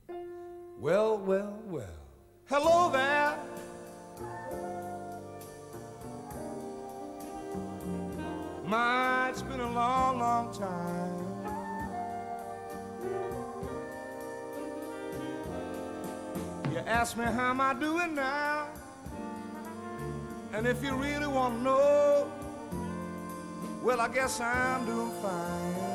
Well, well, well. Hello there. My, it's been a long, long time. You ask me how am I doing now, and if you really want to know, well, I guess I'm doing fine.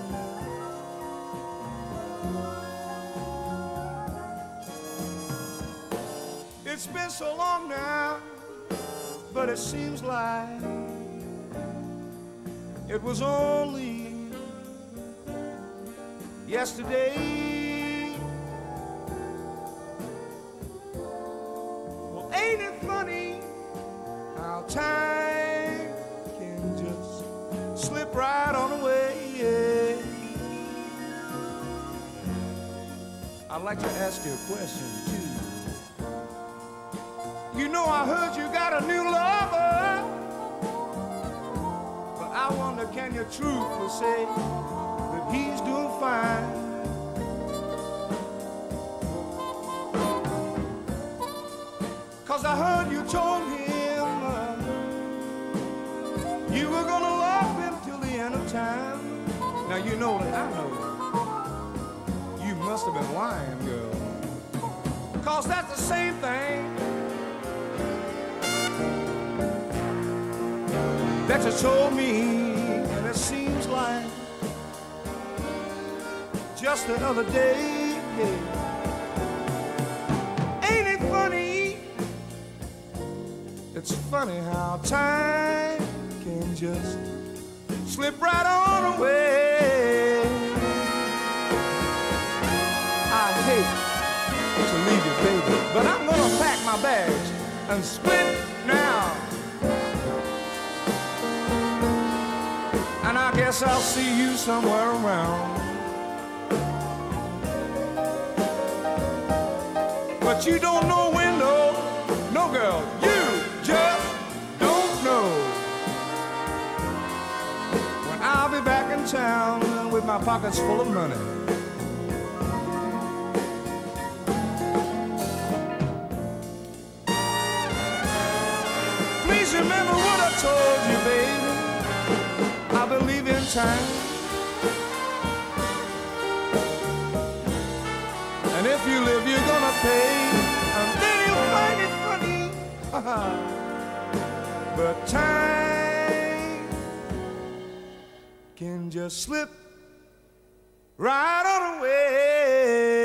It's been so long now, but it seems like it was only yesterday. Well, ain't it funny how time can just slip right on away? Yeah. I'd like to ask you a question too. You know I heard you got a new lover, but I wonder can you truthfully say that he's doing fine? Cause I heard you told him you were gonna love him till the end of time. Now you know that I know you must have been lying, girl, cause that's the same thing that you told me, and it seems like just the other day. Ain't it funny? It's funny how time can just slip right on away. I hate to leave you, baby, but I'm gonna pack my bags and split now. And I guess I'll see you somewhere around. But you don't know when, no girl, you just don't know when I'll be back in town with my pockets full of money. Please remember what I told you, baby. I believe in time, and if you live, you're gonna pay, and then you'll find it funny. But time can just slip right on away.